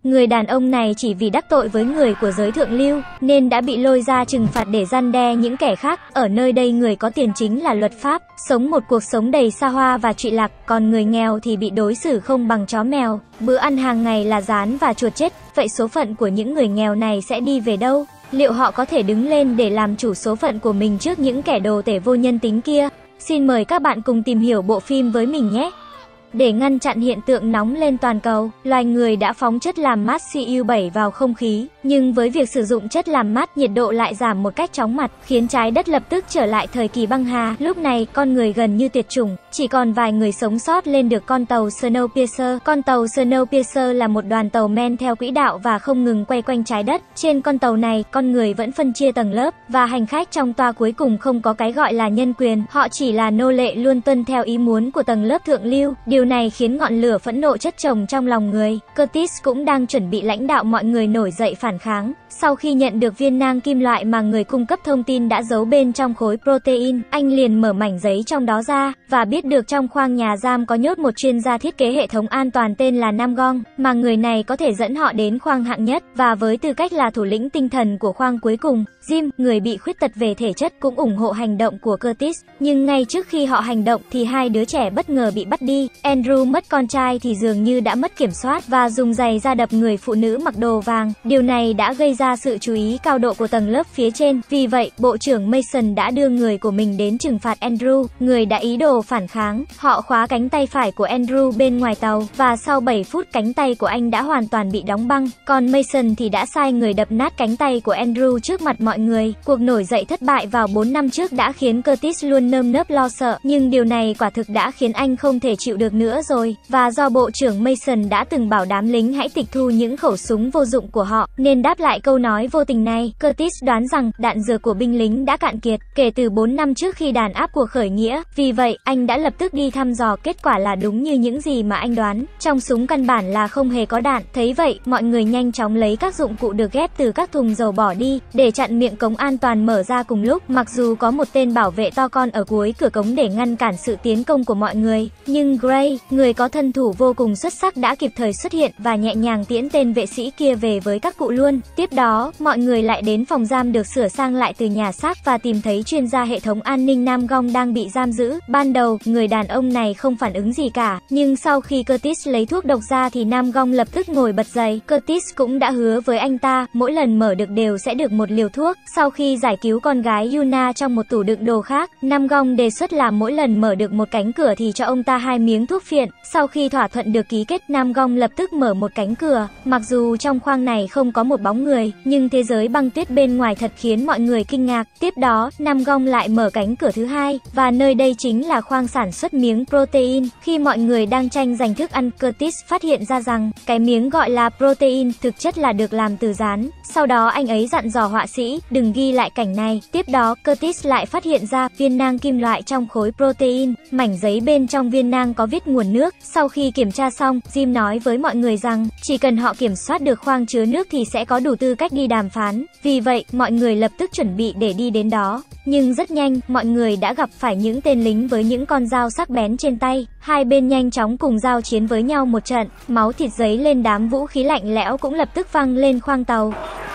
Người đàn ông này chỉ vì đắc tội với người của giới thượng lưu nên đã bị lôi ra trừng phạt để răn đe những kẻ khác. Ở nơi đây người có tiền chính là luật pháp, sống một cuộc sống đầy xa hoa và trụy lạc, còn người nghèo thì bị đối xử không bằng chó mèo. Bữa ăn hàng ngày là gián và chuột chết. Vậy số phận của những người nghèo này sẽ đi về đâu? Liệu họ có thể đứng lên để làm chủ số phận của mình trước những kẻ đồ tể vô nhân tính kia? Xin mời các bạn cùng tìm hiểu bộ phim với mình nhé! Để ngăn chặn hiện tượng nóng lên toàn cầu, loài người đã phóng chất làm mát Cu7 vào không khí, nhưng với việc sử dụng chất làm mát nhiệt độ lại giảm một cách chóng mặt, khiến trái đất lập tức trở lại thời kỳ băng hà. Lúc này, con người gần như tuyệt chủng, chỉ còn vài người sống sót lên được con tàu Snowpiercer. Con tàu Snowpiercer là một đoàn tàu men theo quỹ đạo và không ngừng quay quanh trái đất. Trên con tàu này, con người vẫn phân chia tầng lớp, và hành khách trong toa cuối cùng không có cái gọi là nhân quyền, họ chỉ là nô lệ luôn tuân theo ý muốn của tầng lớp thượng lưu. Điều này khiến ngọn lửa phẫn nộ chất chồng trong lòng người. Curtis cũng đang chuẩn bị lãnh đạo mọi người nổi dậy phản kháng. Sau khi nhận được viên nang kim loại mà người cung cấp thông tin đã giấu bên trong khối protein, anh liền mở mảnh giấy trong đó ra, và biết được trong khoang nhà giam có nhốt một chuyên gia thiết kế hệ thống an toàn tên là Nam Gong, mà người này có thể dẫn họ đến khoang hạng nhất, và với tư cách là thủ lĩnh tinh thần của khoang cuối cùng, Jim, người bị khuyết tật về thể chất, cũng ủng hộ hành động của Curtis. Nhưng ngay trước khi họ hành động thì hai đứa trẻ bất ngờ bị bắt đi. Andrew mất con trai thì dường như đã mất kiểm soát và dùng giày ra đập người phụ nữ mặc đồ vàng. Điều này đã gây ra sự chú ý cao độ của tầng lớp phía trên. Vì vậy, Bộ trưởng Mason đã đưa người của mình đến trừng phạt Andrew, người đã ý đồ phản kháng. Họ khóa cánh tay phải của Andrew bên ngoài tàu, và sau 7 phút cánh tay của anh đã hoàn toàn bị đóng băng. Còn Mason thì đã sai người đập nát cánh tay của Andrew trước mặt mọi người. Cuộc nổi dậy thất bại vào 4 năm trước đã khiến Curtis luôn nơm nớp lo sợ, nhưng điều này quả thực đã khiến anh không thể chịu được nữa rồi. Và do Bộ trưởng Mason đã từng bảo đám lính hãy tịch thu những khẩu súng vô dụng của họ, nên đáp lại câu nói vô tình này, Curtis đoán rằng đạn dược của binh lính đã cạn kiệt kể từ 4 năm trước khi đàn áp cuộc khởi nghĩa. Vì vậy, anh đã lập tức đi thăm dò, kết quả là đúng như những gì mà anh đoán. Trong súng căn bản là không hề có đạn. Thấy vậy, mọi người nhanh chóng lấy các dụng cụ được ghép từ các thùng dầu bỏ đi, để chặn miệng cống an toàn mở ra cùng lúc. Mặc dù có một tên bảo vệ to con ở cuối cửa cống để ngăn cản sự tiến công của mọi người, nhưng Gray, người có thân thủ vô cùng xuất sắc, đã kịp thời xuất hiện và nhẹ nhàng tiễn tên vệ sĩ kia về với các cụ luôn. Tiếp đó, mọi người lại đến phòng giam được sửa sang lại từ nhà xác và tìm thấy chuyên gia hệ thống an ninh Nam Gong đang bị giam giữ. Ban đầu, người đàn ông này không phản ứng gì cả, nhưng sau khi Curtis lấy thuốc độc ra thì Nam Gong lập tức ngồi bật dậy. Curtis cũng đã hứa với anh ta, mỗi lần mở được đều sẽ được một liều thuốc. Sau khi giải cứu con gái Yuna trong một tủ đựng đồ khác, Nam Gong đề xuất là mỗi lần mở được một cánh cửa thì cho ông ta 2 miếng thuốc phiện. Sau khi thỏa thuận được ký kết, Nam Gong lập tức mở một cánh cửa. Mặc dù trong khoang này không có một bóng người, nhưng thế giới băng tuyết bên ngoài thật khiến mọi người kinh ngạc. Tiếp đó, Nam Gong lại mở cánh cửa thứ hai, và nơi đây chính là khoang sản xuất miếng protein. Khi mọi người đang tranh giành thức ăn, Curtis phát hiện ra rằng cái miếng gọi là protein thực chất là được làm từ gián. Sau đó anh ấy dặn dò họa sĩ đừng ghi lại cảnh này. Tiếp đó, Curtis lại phát hiện ra viên nang kim loại trong khối protein. Mảnh giấy bên trong viên nang có viết nguồn nước. Sau khi kiểm tra xong, Jim nói với mọi người rằng chỉ cần họ kiểm soát được khoang chứa nước thì sẽ có đủ tư cách đi đàm phán. Vì vậy, mọi người lập tức chuẩn bị để đi đến đó. Nhưng rất nhanh, mọi người đã gặp phải những tên lính với những con dao sắc bén trên tay. Hai bên nhanh chóng cùng giao chiến với nhau một trận, máu thịt dấy lên, đám vũ khí lạnh lẽo cũng lập tức văng lên khoang tàu.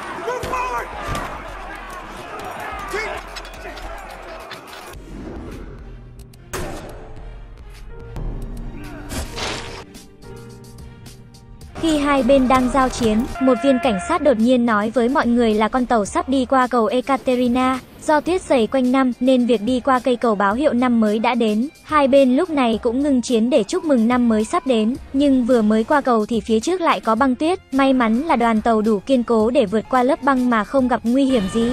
Khi hai bên đang giao chiến, một viên cảnh sát đột nhiên nói với mọi người là con tàu sắp đi qua cầu Ekaterina. Do tuyết dày quanh năm nên việc đi qua cây cầu báo hiệu năm mới đã đến. Hai bên lúc này cũng ngưng chiến để chúc mừng năm mới sắp đến. Nhưng vừa mới qua cầu thì phía trước lại có băng tuyết. May mắn là đoàn tàu đủ kiên cố để vượt qua lớp băng mà không gặp nguy hiểm gì.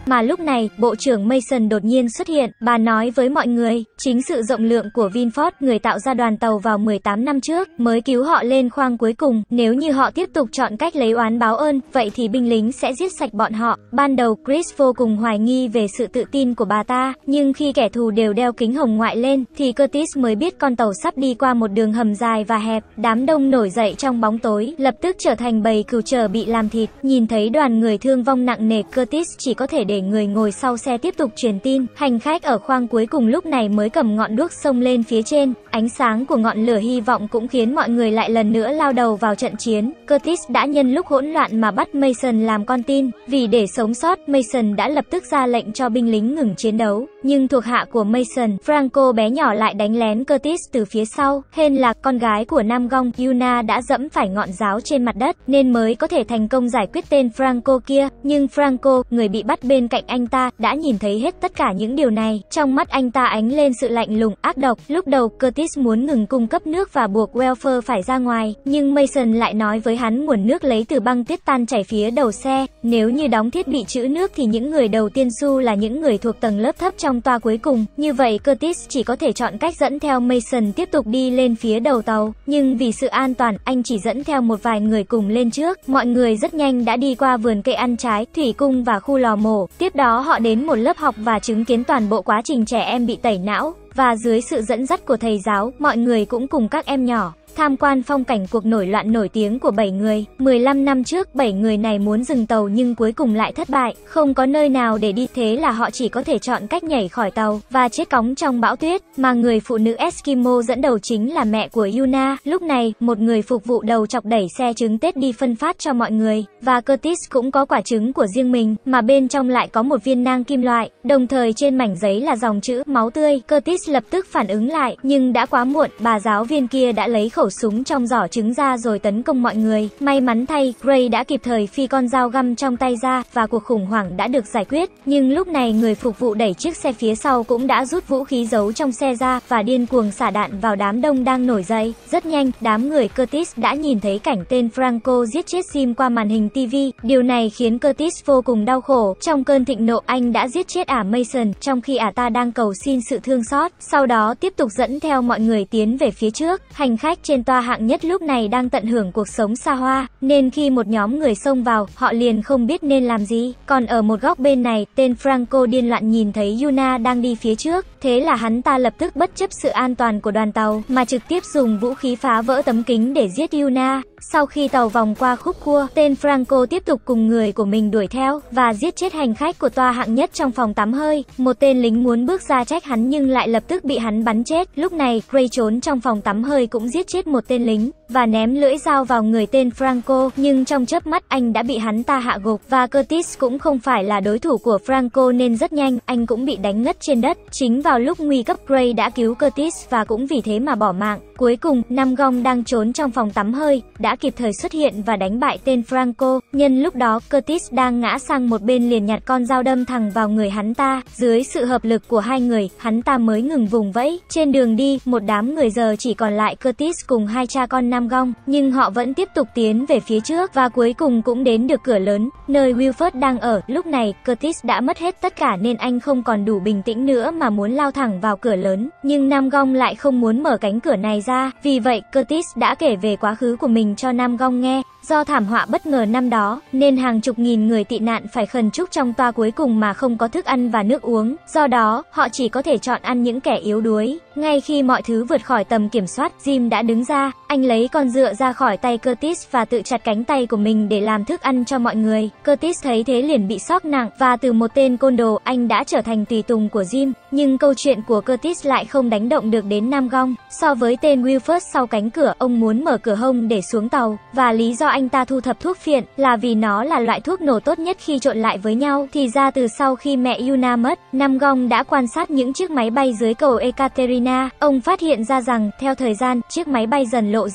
Mà lúc này, Bộ trưởng Mason đột nhiên xuất hiện, bà nói với mọi người, chính sự rộng lượng của Vinford, người tạo ra đoàn tàu vào 18 năm trước, mới cứu họ lên khoang cuối cùng. Nếu như họ tiếp tục chọn cách lấy oán báo ơn, vậy thì binh lính sẽ giết sạch bọn họ. Ban đầu Chris vô cùng hoài nghi về sự tự tin của bà ta, nhưng khi kẻ thù đều đeo kính hồng ngoại lên, thì Curtis mới biết con tàu sắp đi qua một đường hầm dài và hẹp. Đám đông nổi dậy trong bóng tối, lập tức trở thành bầy cừu chờ bị làm thịt. Nhìn thấy đoàn người thương vong nặng nề, Curtis chỉ có thể để người ngồi sau xe tiếp tục truyền tin. Hành khách ở khoang cuối cùng lúc này mới cầm ngọn đuốc xông lên phía trên. Ánh sáng của ngọn lửa hy vọng cũng khiến mọi người lại lần nữa lao đầu vào trận chiến. Curtis đã nhân lúc hỗn loạn mà bắt Mason làm con tin. Vì để sống sót, Mason đã lập tức ra lệnh cho binh lính ngừng chiến đấu. Nhưng thuộc hạ của Mason, Franco bé nhỏ lại đánh lén Curtis từ phía sau. Hên là con gái của Nam Gong, Yuna đã dẫm phải ngọn giáo trên mặt đất, nên mới có thể thành công giải quyết tên Franco kia. Nhưng Franco, người bị bắt bên cạnh anh ta, đã nhìn thấy hết tất cả những điều này. Trong mắt anh ta ánh lên sự lạnh lùng, ác độc. Lúc đầu, Curtis muốn ngừng cung cấp nước và buộc Welfare phải ra ngoài, nhưng Mason lại nói với hắn nguồn nước lấy từ băng tuyết tan chảy phía đầu xe. Nếu như đóng thiết bị trữ nước thì những người đầu tiên su là những người thuộc tầng lớp thấp trong toa cuối cùng. Như vậy Curtis chỉ có thể chọn cách dẫn theo Mason tiếp tục đi lên phía đầu tàu. Nhưng vì sự an toàn, anh chỉ dẫn theo một vài người cùng lên trước. Mọi người rất nhanh đã đi qua vườn cây ăn trái, thủy cung và khu lò mổ. Tiếp đó họ đến một lớp học và chứng kiến toàn bộ quá trình trẻ em bị tẩy não. Và dưới sự dẫn dắt của thầy giáo, mọi người cũng cùng các em nhỏ tham quan phong cảnh cuộc nổi loạn nổi tiếng của 7 người. 15 năm trước, 7 người này muốn dừng tàu nhưng cuối cùng lại thất bại, không có nơi nào để đi, thế là họ chỉ có thể chọn cách nhảy khỏi tàu và chết cóng trong bão tuyết. Mà người phụ nữ Eskimo dẫn đầu chính là mẹ của Yuna. Lúc này, một người phục vụ đầu chọc đẩy xe trứng Tết đi phân phát cho mọi người, và Curtis cũng có quả trứng của riêng mình, mà bên trong lại có một viên nang kim loại, đồng thời trên mảnh giấy là dòng chữ máu tươi. Curtis lập tức phản ứng lại, nhưng đã quá muộn, bà giáo viên kia đã lấy khẩu súng trong giỏ trứng ra rồi tấn công mọi người. May mắn thay, Gray đã kịp thời phi con dao găm trong tay ra, và cuộc khủng hoảng đã được giải quyết. Nhưng lúc này người phục vụ đẩy chiếc xe phía sau cũng đã rút vũ khí giấu trong xe ra, và điên cuồng xả đạn vào đám đông đang nổi dậy. Rất nhanh, đám người Curtis đã nhìn thấy cảnh tên Franco giết chết Jim qua màn hình TV. Điều này khiến Curtis vô cùng đau khổ. Trong cơn thịnh nộ, anh đã giết chết ả Mason, trong khi ả ta đang cầu xin sự thương xót. Sau đó tiếp tục dẫn theo mọi người tiến về phía trước. Hành khách trên toa hạng nhất lúc này đang tận hưởng cuộc sống xa hoa, nên khi một nhóm người xông vào, họ liền không biết nên làm gì. Còn ở một góc bên này, tên Franco điên loạn nhìn thấy Yuna đang đi phía trước, thế là hắn ta lập tức bất chấp sự an toàn của đoàn tàu, mà trực tiếp dùng vũ khí phá vỡ tấm kính để giết Yuna. Sau khi tàu vòng qua khúc cua, tên Franco tiếp tục cùng người của mình đuổi theo, và giết chết hành khách của toa hạng nhất trong phòng tắm hơi. Một tên lính muốn bước ra trách hắn nhưng lại lập tức bị hắn bắn chết. Lúc này, Gray trốn trong phòng tắm hơi cũng giết chết một tên lính, và ném lưỡi dao vào người tên Franco, nhưng trong chớp mắt anh đã bị hắn ta hạ gục, và Curtis cũng không phải là đối thủ của Franco nên rất nhanh, anh cũng bị đánh ngất trên đất. Chính vào lúc nguy cấp, Gray đã cứu Curtis và cũng vì thế mà bỏ mạng. Cuối cùng, Nam Gong đang trốn trong phòng tắm hơi, đã kịp thời xuất hiện và đánh bại tên Franco. Nhân lúc đó, Curtis đang ngã sang một bên liền nhặt con dao đâm thẳng vào người hắn ta. Dưới sự hợp lực của hai người, hắn ta mới ngừng vùng vẫy. Trên đường đi, một đám người giờ chỉ còn lại Curtis cùng hai cha con Nam Gong, nhưng họ vẫn tiếp tục tiến về phía trước và cuối cùng cũng đến được cửa lớn, nơi Wilford đang ở. Lúc này, Curtis đã mất hết tất cả nên anh không còn đủ bình tĩnh nữa mà muốn lao thẳng vào cửa lớn, nhưng Nam Gong lại không muốn mở cánh cửa này ra. Vì vậy, Curtis đã kể về quá khứ của mình cho Nam Gong nghe. Do thảm họa bất ngờ năm đó, nên hàng chục nghìn người tị nạn phải khẩn trúc trong toa cuối cùng mà không có thức ăn và nước uống. Do đó, họ chỉ có thể chọn ăn những kẻ yếu đuối. Ngay khi mọi thứ vượt khỏi tầm kiểm soát, Jim đã đứng ra. Anh lấy con dựa ra khỏi tay Curtis và tự chặt cánh tay của mình để làm thức ăn cho mọi người. Curtis thấy thế liền bị sốc nặng, và từ một tên côn đồ, anh đã trở thành tùy tùng của Jim. Nhưng câu chuyện của Curtis lại không đánh động được đến Nam Gong. So với tên Wilford sau cánh cửa, ông muốn mở cửa hông để xuống tàu, và lý do anh ta thu thập thuốc phiện là vì nó là loại thuốc nổ tốt nhất khi trộn lại với nhau. Thì ra từ sau khi mẹ Yuna mất, Nam Gong đã quan sát những chiếc máy bay dưới cầu Ekaterina. Ông phát hiện ra rằng, theo thời gian, chiếc máy bay dần lộ diện.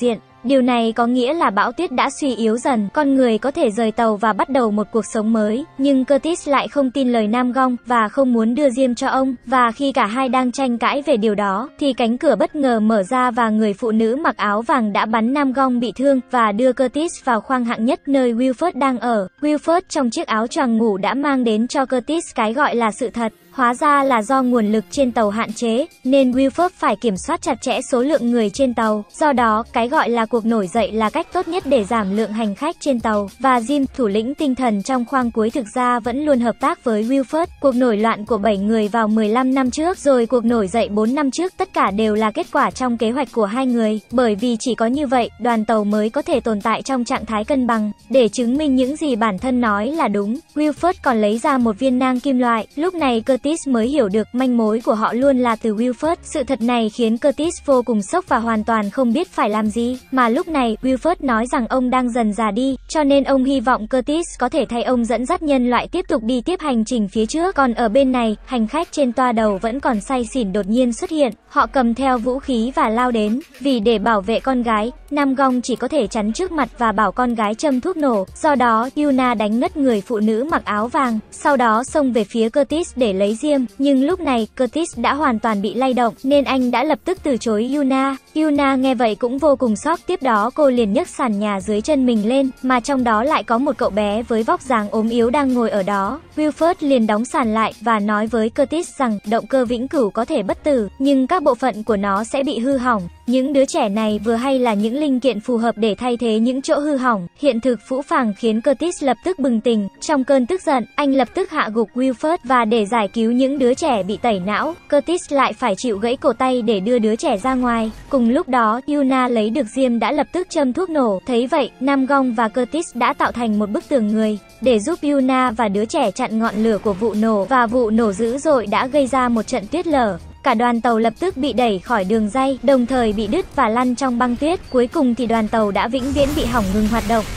Điều này có nghĩa là bão tuyết đã suy yếu dần, con người có thể rời tàu và bắt đầu một cuộc sống mới. Nhưng Curtis lại không tin lời Nam Gong và không muốn đưa diêm cho ông. Và khi cả hai đang tranh cãi về điều đó, thì cánh cửa bất ngờ mở ra và người phụ nữ mặc áo vàng đã bắn Nam Gong bị thương và đưa Curtis vào khoang hạng nhất nơi Wilford đang ở. Wilford trong chiếc áo choàng ngủ đã mang đến cho Curtis cái gọi là sự thật. Hóa ra là do nguồn lực trên tàu hạn chế, nên Wilford phải kiểm soát chặt chẽ số lượng người trên tàu. Do đó, cái gọi là cuộc nổi dậy là cách tốt nhất để giảm lượng hành khách trên tàu. Và Jim, thủ lĩnh tinh thần trong khoang cuối thực ra vẫn luôn hợp tác với Wilford. Cuộc nổi loạn của 7 người vào 15 năm trước, rồi cuộc nổi dậy 4 năm trước, tất cả đều là kết quả trong kế hoạch của hai người. Bởi vì chỉ có như vậy, đoàn tàu mới có thể tồn tại trong trạng thái cân bằng. Để chứng minh những gì bản thân nói là đúng, Wilford còn lấy ra một viên nang kim loại. Lúc này Curtis mới hiểu được manh mối của họ luôn là từ Wilford. Sự thật này khiến Curtis vô cùng sốc và hoàn toàn không biết phải làm gì. Mà lúc này, Wilford nói rằng ông đang dần già đi, cho nên ông hy vọng Curtis có thể thay ông dẫn dắt nhân loại tiếp tục đi tiếp hành trình phía trước. Còn ở bên này, hành khách trên toa đầu vẫn còn say xỉn đột nhiên xuất hiện. Họ cầm theo vũ khí và lao đến. Vì để bảo vệ con gái, Nam Gong chỉ có thể chắn trước mặt và bảo con gái châm thuốc nổ. Do đó, Yuna đánh ngất người phụ nữ mặc áo vàng, sau đó xông về phía Curtis để lấy diêm. Nhưng lúc này, Curtis đã hoàn toàn bị lay động, nên anh đã lập tức từ chối Yuna. Yuna nghe vậy cũng vô cùng sốc, tiếp đó cô liền nhấc sàn nhà dưới chân mình lên, mà trong đó lại có một cậu bé với vóc dáng ốm yếu đang ngồi ở đó. Wilford liền đóng sàn lại và nói với Curtis rằng động cơ vĩnh cửu có thể bất tử, nhưng các bộ phận của nó sẽ bị hư hỏng. Những đứa trẻ này vừa hay là những linh kiện phù hợp để thay thế những chỗ hư hỏng. Hiện thực phũ phàng khiến Curtis lập tức bừng tỉnh. Trong cơn tức giận, anh lập tức hạ gục Wilford và để giải cứu những đứa trẻ bị tẩy não, Curtis lại phải chịu gãy cổ tay để đưa đứa trẻ ra ngoài. Cùng lúc đó, Yuna lấy được diêm đã lập tức châm thuốc nổ. Thấy vậy, Nam Gong và Curtis đã tạo thành một bức tường người để giúp Yuna và đứa trẻ chặn ngọn lửa của vụ nổ, và vụ nổ dữ dội đã gây ra một trận tuyết lở. Cả đoàn tàu lập tức bị đẩy khỏi đường ray, đồng thời bị đứt và lăn trong băng tuyết. Cuối cùng thì đoàn tàu đã vĩnh viễn bị hỏng ngừng hoạt động.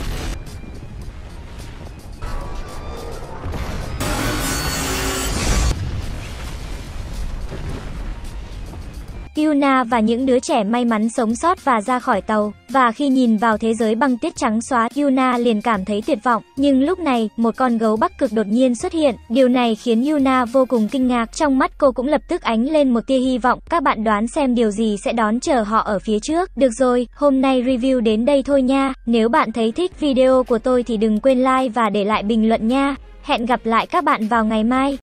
Yuna và những đứa trẻ may mắn sống sót và ra khỏi tàu. Và khi nhìn vào thế giới băng tuyết trắng xóa, Yuna liền cảm thấy tuyệt vọng. Nhưng lúc này, một con gấu Bắc Cực đột nhiên xuất hiện. Điều này khiến Yuna vô cùng kinh ngạc. Trong mắt cô cũng lập tức ánh lên một tia hy vọng. Các bạn đoán xem điều gì sẽ đón chờ họ ở phía trước. Được rồi, hôm nay review đến đây thôi nha. Nếu bạn thấy thích video của tôi thì đừng quên like và để lại bình luận nha. Hẹn gặp lại các bạn vào ngày mai.